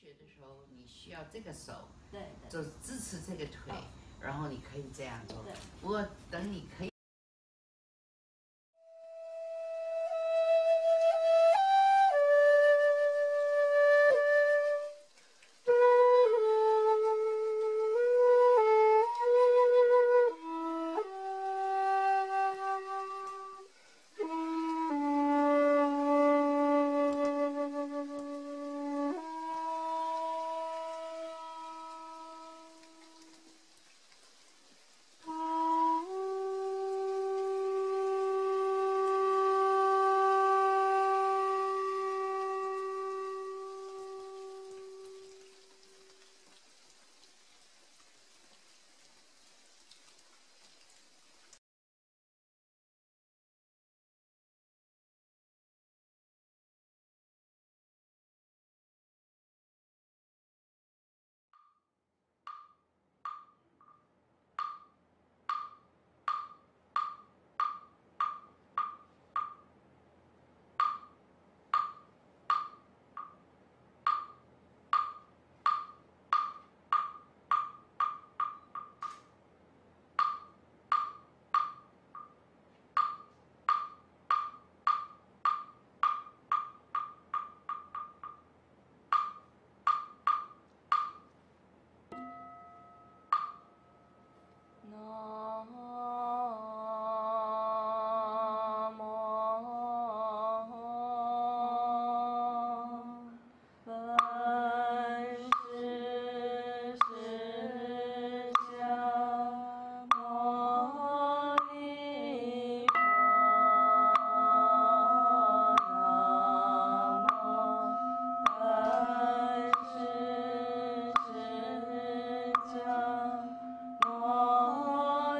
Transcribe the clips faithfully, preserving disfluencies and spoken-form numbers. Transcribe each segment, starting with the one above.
学的时候，你需要这个手， 对， 就支持这个腿， 哦、 然后你可以这样做。 对， 不过等你可以。 哦。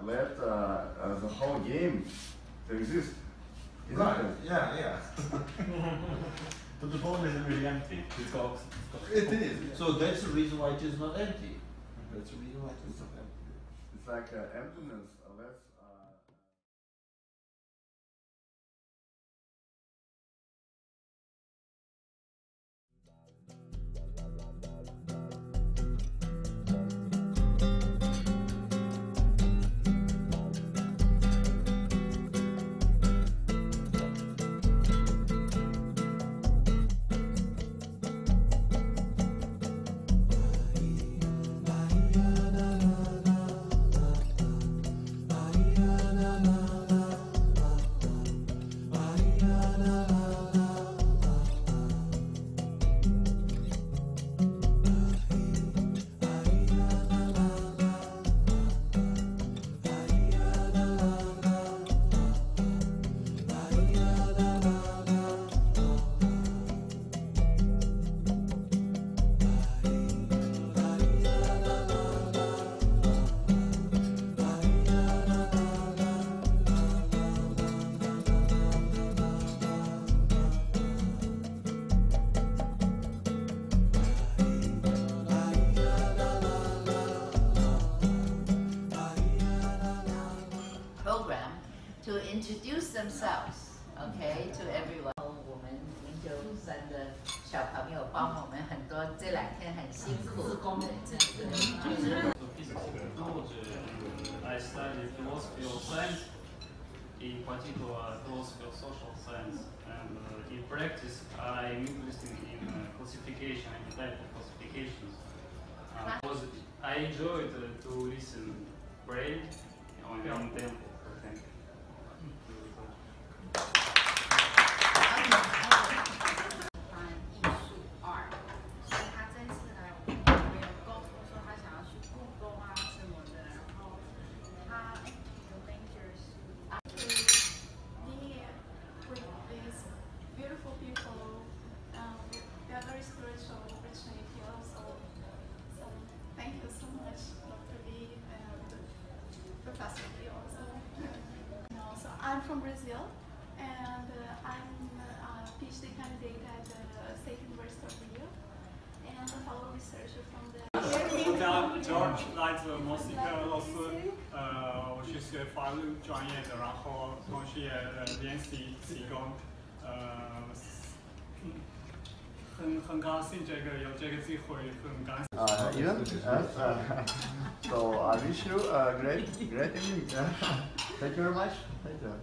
let uh, uh, the whole game to exist. Isn't Right, it? yeah, yeah. But the ball isn't really empty. It's got, it's got It is. So that's the reason why it is not empty. That's the reason why it is not empty. It's like uh, emptiness. Uh, let's, uh, program to introduce themselves, okay, to everyone. 我们研究生的小朋友帮我们很多，这两天很辛苦。 I studied philosophy of science, in particular philosophy of social science, and uh, in practice I'm interested in uh, classification and type of classifications. Uh, was, I enjoyed uh, to listen brain on in tempo. Thank you. professor also. No, so I'm from Brazil, and uh, I'm a PhD candidate at the State University of Rio, and a fellow researcher from the. 我叫 George， 来自墨西哥俄罗斯。呃，我是学法律专业的，然后同时也呃练习气功。呃，很很高兴这个有这个机会，很感谢。 Uh, even yes, uh, so I wish you a great, great evening. Thank you very much. Thank you.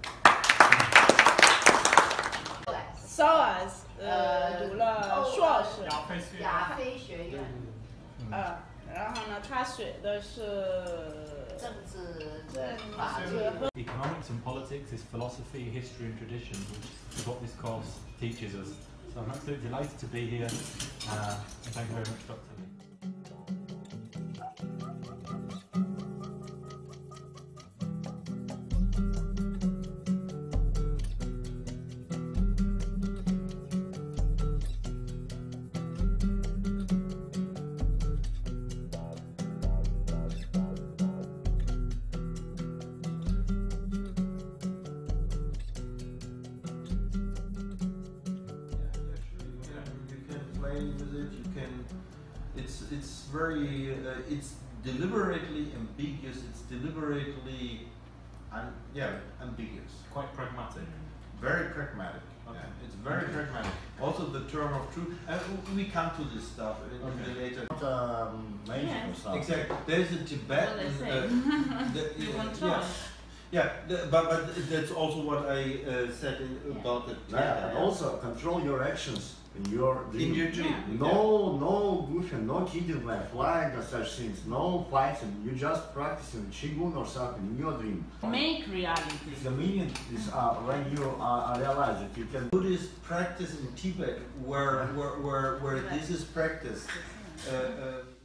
S O A S 呃读了硕士， 亚非学院。 亚非学院。 呃，然后呢，他学的是政治、 政法律。 Economics and politics is philosophy, history and tradition, which is what this course teaches us. So I'm absolutely delighted to be here, uh, and thank you very much, Doctor Lee. With it, you can. It's it's very uh, it's deliberately ambiguous. It's deliberately, un, yeah, ambiguous. Quite pragmatic. Very pragmatic. Okay. Yeah, it's very pragmatic. Also, the term of truth. And we come to this stuff in, Okay. in the later. Um, magic Yeah. or something. Exactly. There's a Tibetan. Well, they Uh, the, You yeah, want yeah, to? yeah the, but but that's also what I uh, said in, about the. Yeah, and also control your actions in your dream. In your dream. No, no goofing, no kidding like flying or such things. No fighting. You just practicing qigong or something in your dream. Make reality. The meaning is uh, when you uh, realize that you can. Buddhist practice in Tibet, where where where, where this is practiced. Uh, uh,